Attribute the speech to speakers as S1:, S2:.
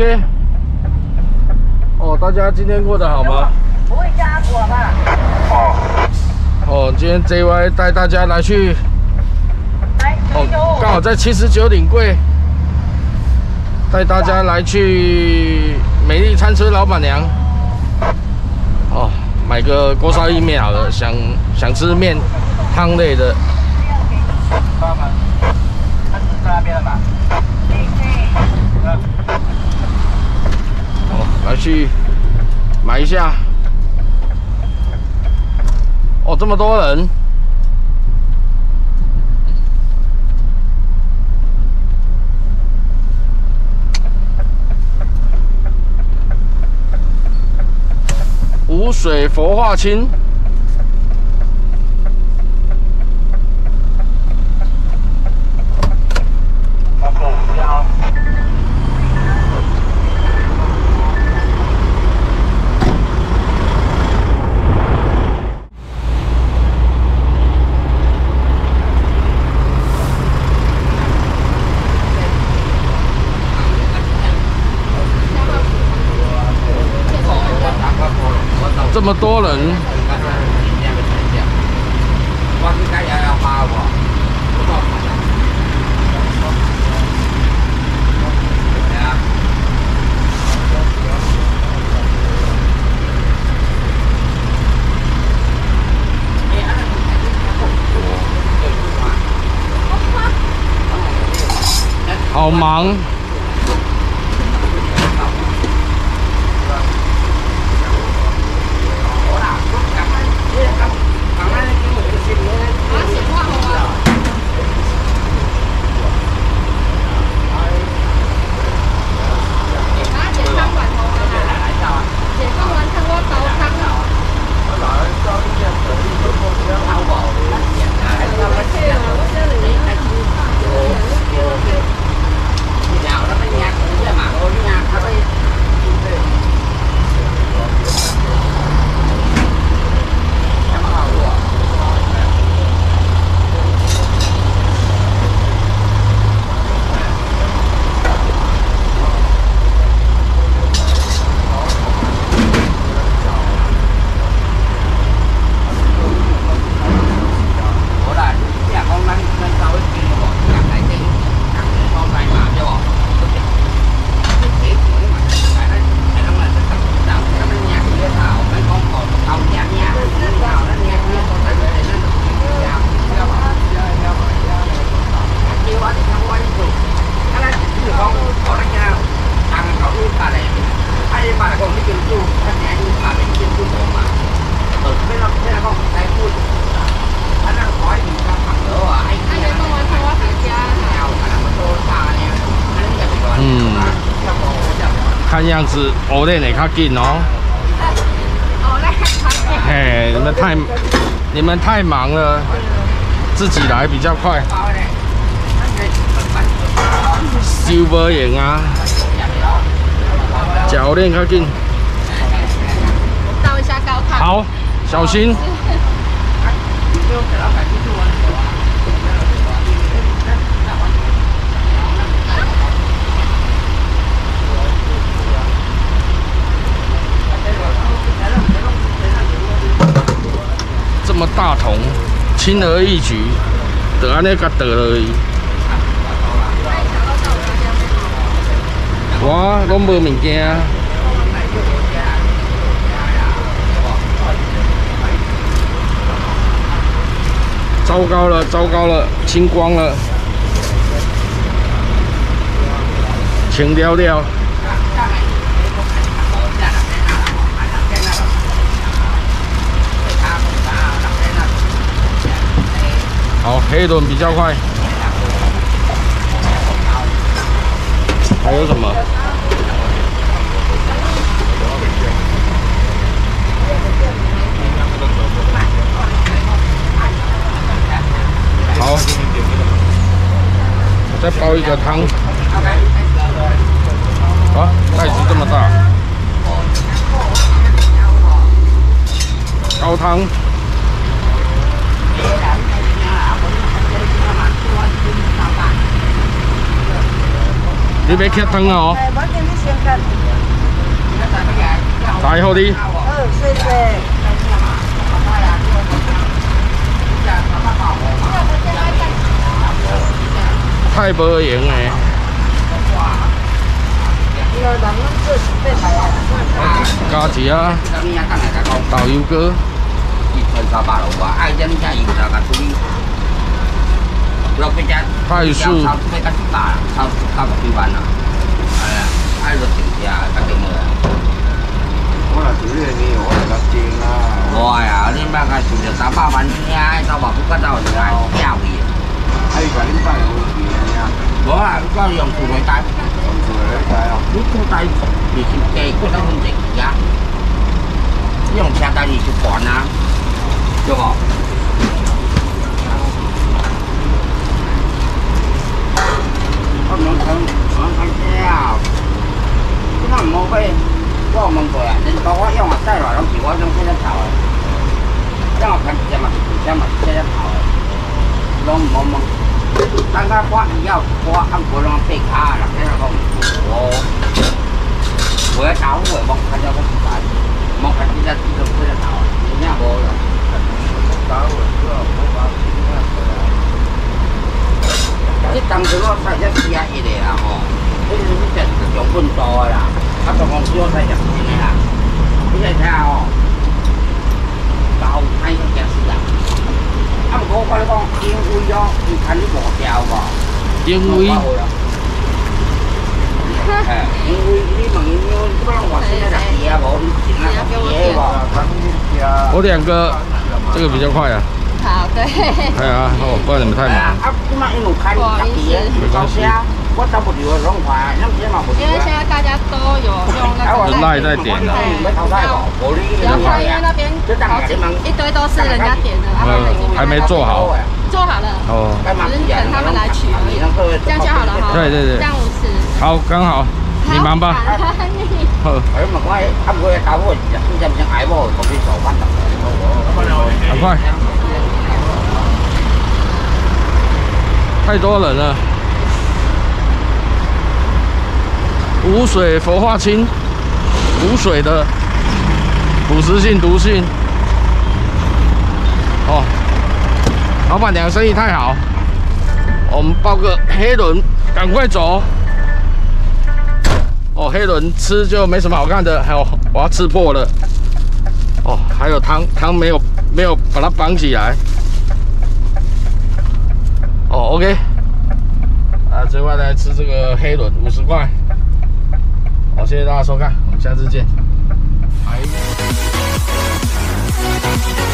S1: OK。哦，大家今天过得好吗？
S2: 不会加果吧？
S1: 哦，今天 JY 带大家来去，刚好在79顶柜，带大家来去美丽餐车老板娘。哦，买个锅烧意面好了，想吃面汤类的。
S2: 那边了吧？
S1: 哦，来去买一下。哦，这么多人。无水佛化清。这么多人，好忙。看样子欧练会较紧哦。嘿，你们太忙了，自己来比较快。收无用啊，吃欧练较紧。
S3: 倒一下高汤。
S1: 好，小心。这么大桶，轻而易举，就安尼甲倒落去。我拢无物件。糟糕了，糟糕了，清光了，清了了。好，黑轮比较快。还有什么？好，我再包一个汤。啊，袋子这么大。高汤。 你要吃汤啊？哦。
S4: 我给你先干。
S1: 大好你。
S4: 谢谢。
S1: 太无闲诶。加一啊，豆油膏。泰式。
S5: 我若做呢，我来甲煎啊。
S2: 我呀，你买个做着300万遐，到外国到人家价位。
S5: 还有甲恁摆有钱啊？
S2: 我啊，我用厝内带。
S5: 用厝内带哦。
S2: 你厝内就是加几多分钱呀？你用车带你就管啊，对不？我问佢，啊，點解唔好飛？我問佢啊，你講我因為帶來攏是我種車一頭嘅，因為佢隻嘛車嘛車一頭嘅，攏唔好問。大家我要我按佢攏飛卡啦，即係講我一頭我望佢就咁快，望佢隻種車一頭，真係冇啦。你當時我睇一試下佢哋啦，吼，你隻用本多嘅啦，啊，仲講少睇入邊嘅啦，你睇下哦，夠睇個件事啦。啊，唔過我講因為咗，你睇你無條喎。
S1: 因為。
S2: 因為你問因為你不能話現在食嘢無，你點啊食嘢喎？
S1: 我2個，這個比較快啊。
S3: 好，对。
S1: 哎呀，哦，不然你们太忙。
S2: 不好意思。
S1: 没关系。
S2: 我找不着弄快，那些嘛不。
S3: 因为现在大家都有用那个
S1: 赖在点的。
S3: 不要快，因为那边一堆都是人家点的，他们已经
S1: 还没做好。
S3: 做好了。哦。只是等他们来取而已。这样就好了哈。
S1: 对对对。
S3: 这样50。
S1: 好，刚好。你忙吧。好。赶快。太多人了。无水氟化氢，无水的腐蚀性毒性。哦，老板娘生意太好，我们包个黑轮，赶快走。哦，黑轮吃就没什么好看的，还有我要吃破了。哦，还有汤没有把它绑起来。哦 ，OK。啊，最后来吃这个黑轮，50块。好，谢谢大家收看，我们下次见。